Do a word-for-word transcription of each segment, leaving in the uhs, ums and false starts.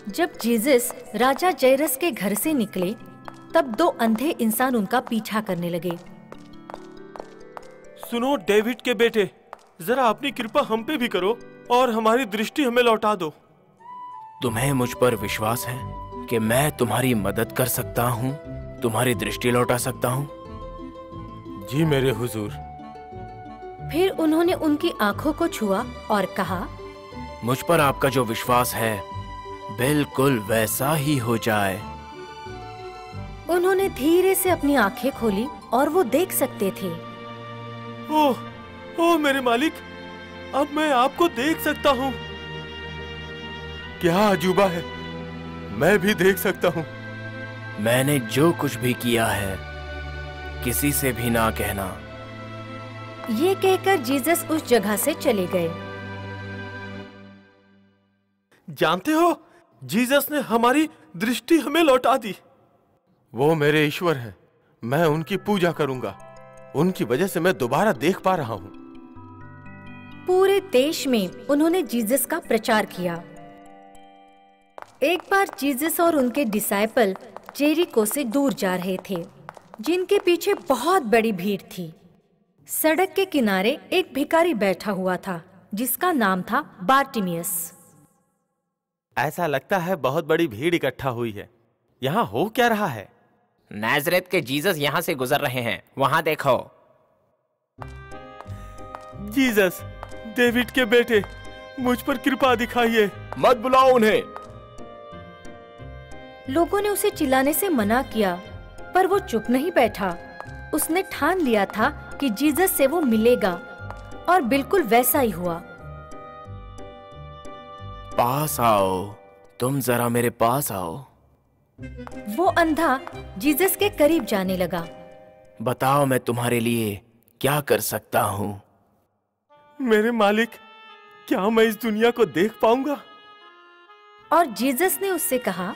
जब जीसस राजा जायरस के घर से निकले, तब दो अंधे इंसान उनका पीछा करने लगे। सुनो डेविड के बेटे, जरा अपनी कृपा हम पे भी करो और हमारी दृष्टि हमें लौटा दो। तुम्हें मुझ पर विश्वास है कि मैं तुम्हारी मदद कर सकता हूँ, तुम्हारी दृष्टि लौटा सकता हूँ? जी मेरे हुजूर। फिर उन्होंने उनकी आंखों को छुआ और कहा, मुझ पर आपका जो विश्वास है बिल्कुल वैसा ही हो जाए। उन्होंने धीरे से अपनी आंखें खोली और वो देख सकते थे। ओह, ओह मेरे मालिक, अब मैं आपको देख सकता हूँ। क्या अजूबा है, मैं भी देख सकता हूँ। मैंने जो कुछ भी किया है किसी से भी ना कहना। ये कहकर जीसस उस जगह से चले गए। जानते हो, जीसस ने हमारी दृष्टि हमें लौटा दी। वो मेरे ईश्वर हैं, मैं उनकी पूजा करूंगा। उनकी वजह से मैं दोबारा देख पा रहा हूँ। पूरे देश में उन्होंने जीसस का प्रचार किया। एक बार जीसस और उनके डिसाइपल जेरिको से दूर जा रहे थे, जिनके पीछे बहुत बड़ी भीड़ थी। सड़क के किनारे एक भिखारी बैठा हुआ था, जिसका नाम था बार्टिमियस। ऐसा लगता है बहुत बड़ी भीड़ इकट्ठा हुई है। यहाँ हो क्या रहा है? नाज़रेत के जीसस यहाँ से गुजर रहे हैं, वहाँ देखो। जीसस, डेविड के बेटे, मुझ पर कृपा दिखाइए। मत बुलाओ उन्हें। लोगों ने उसे चिल्लाने से मना किया, पर वो चुप नहीं बैठा। उसने ठान लिया था कि जीसस से वो मिलेगा, और बिल्कुल वैसा ही हुआ। पास आओ, तुम जरा मेरे पास आओ। वो अंधा जीसस के करीब जाने लगा। बताओ मैं तुम्हारे लिए क्या कर सकता हूँ? मेरे मालिक, क्या मैं इस दुनिया को देख पाऊंगा? और जीसस ने उससे कहा,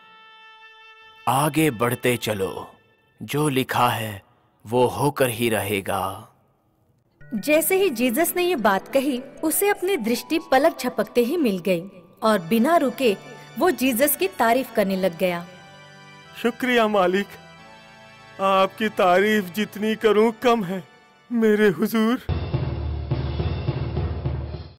आगे बढ़ते चलो, जो लिखा है वो होकर ही रहेगा। जैसे ही जीसस ने ये बात कही, उसे अपनी दृष्टि पलक झपकते ही मिल गई और बिना रुके वो जीसस की तारीफ करने लग गया। शुक्रिया मालिक, आपकी तारीफ जितनी करूं कम है मेरे हुजूर।